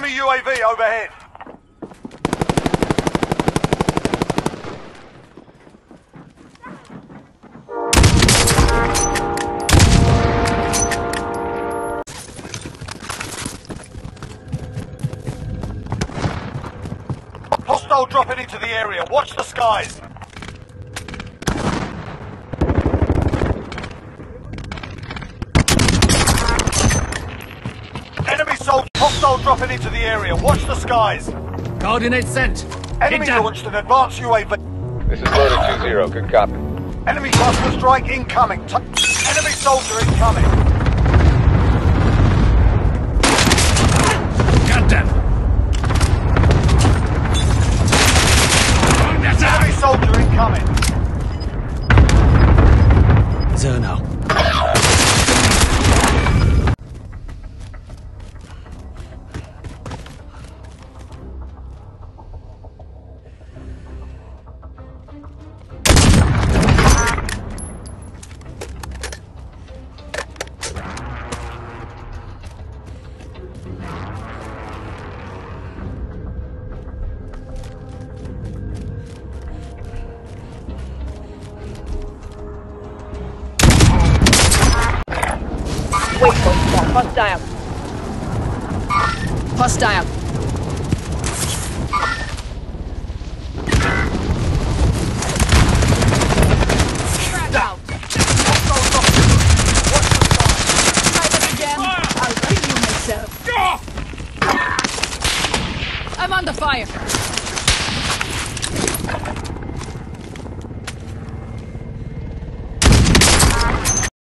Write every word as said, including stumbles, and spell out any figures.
Enemy U A V overhead. Hostile dropping into the area. Watch the skies. Enemy soldier. Hostile dropping into the area. Watch the skies. Coordinates sent. Enemy launched an advanced U A V. This is Loader two zero. Good copy. Enemy cluster strike incoming. T Enemy soldier incoming. Got them. Enemy soldier incoming. Zerno. Hostile. Hostile. Frag out. Try that again. I'll kill you myself. I'm under fire.